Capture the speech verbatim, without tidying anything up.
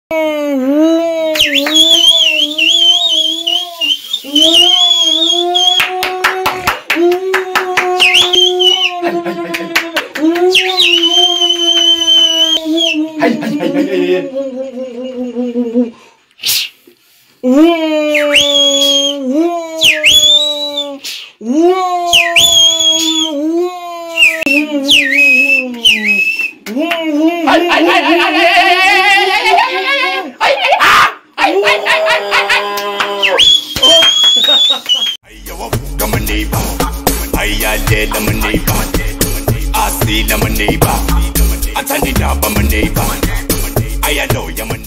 I see my neighbor. I turn it up, I'm a neighbor. I know you're my